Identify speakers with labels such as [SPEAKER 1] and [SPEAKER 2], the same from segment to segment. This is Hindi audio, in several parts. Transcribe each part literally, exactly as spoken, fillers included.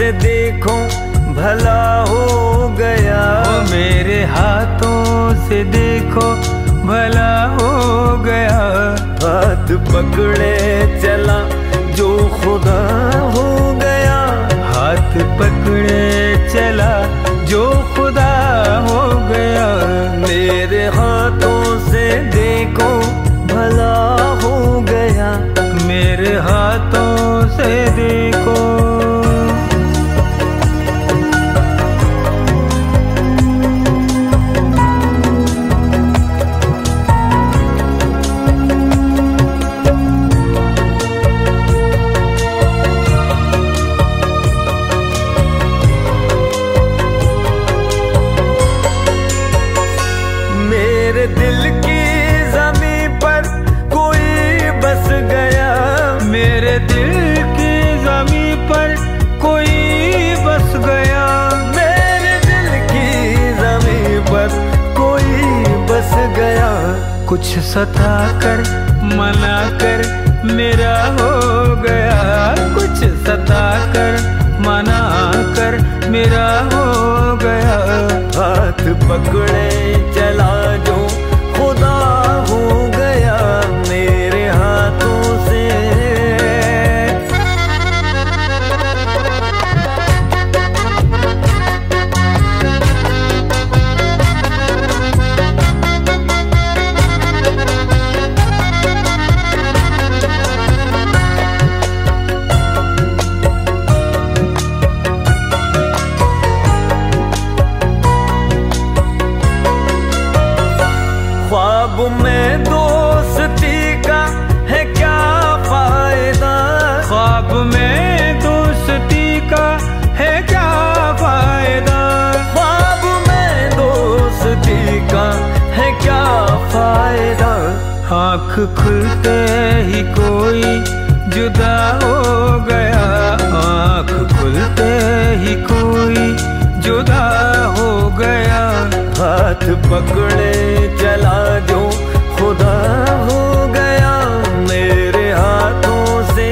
[SPEAKER 1] से देखो भला हो गया,
[SPEAKER 2] मेरे हाथों से देखो भला हो गया।
[SPEAKER 1] हाथ पकड़े चला जो खुदा हो गया,
[SPEAKER 2] हाथ पकड़े चला जो खुदा हो गया।
[SPEAKER 1] मेरे हाथों से देखो भला हो गया,
[SPEAKER 2] मेरे हाथों से देखो।
[SPEAKER 1] मेरे दिल की ज़मीं पर कोई बस गया,
[SPEAKER 2] मेरे दिल की ज़मीं पर कोई बस गया,
[SPEAKER 1] मेरे दिल की ज़मीं पर कोई बस गया।
[SPEAKER 2] कुछ सता कर मना कर मेरा हो गया, कुछ सता कर मना कर मेरा हो गया।
[SPEAKER 1] हाथ पकड़े चला जो खुदा हो गया, मेरे हाथों से। ख्वाब में दोस्ती का है क्या फायदा,
[SPEAKER 2] ख्वाब में दोस्ती का है क्या फायदा,
[SPEAKER 1] ख्वाब में दोस्ती का है क्या फायदा।
[SPEAKER 2] आँख खुलते ही कोई जुदा हो गया, आँख खुलते ही कोई जुदा हो गया।
[SPEAKER 1] हाथ पकड़े चला जो खुदा हो गया, मेरे हाथों से।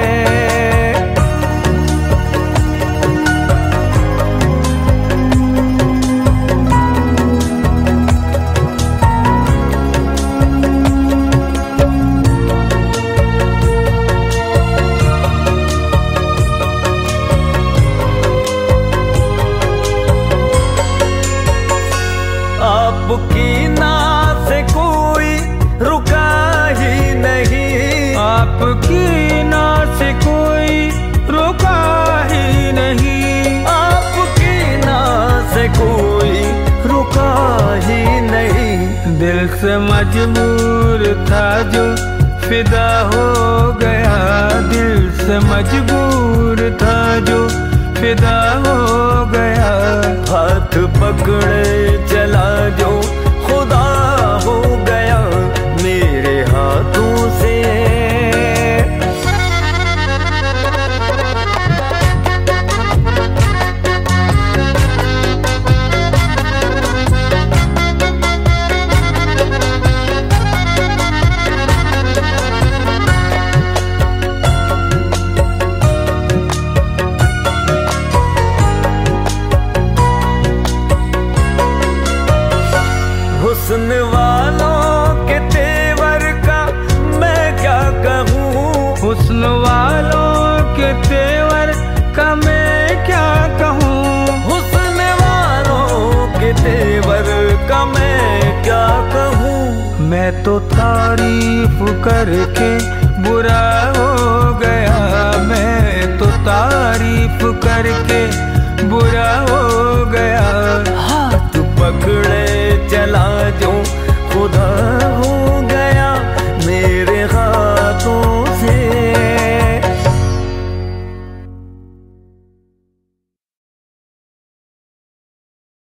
[SPEAKER 1] आपकी ना से कोई रुका ही नहीं,
[SPEAKER 2] आपकी ना से कोई रुका ही नहीं,
[SPEAKER 1] आपकी ना से कोई रुका ही नहीं।
[SPEAKER 2] दिल से मजबूर था जो फिदा हो गया, दिल से मजबूर था जो फिदा हो गया।
[SPEAKER 1] हाथ पकड़े चला जो खुदा हो गया, मेरे हाथों से। हुस्न वालों के तेवर का मैं क्या कहूँ,
[SPEAKER 2] हुस्न वालों के तेवर का मैं क्या कहूँ,
[SPEAKER 1] हुस्न वालों के तेवर का मैं क्या कहूँ।
[SPEAKER 2] मैं तो तारीफ करके बुरा हो गया, मैं तो तारीफ करके बुरा